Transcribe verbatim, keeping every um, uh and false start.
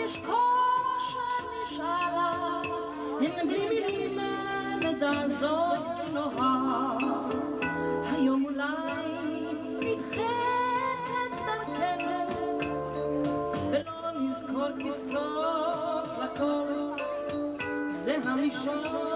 אשכול שנשארה, הן בלי מילים נדע זאת כנוהר. היום אולי נדחקת דרכנו, ולא נזכור כי סוף לכל זה המישור.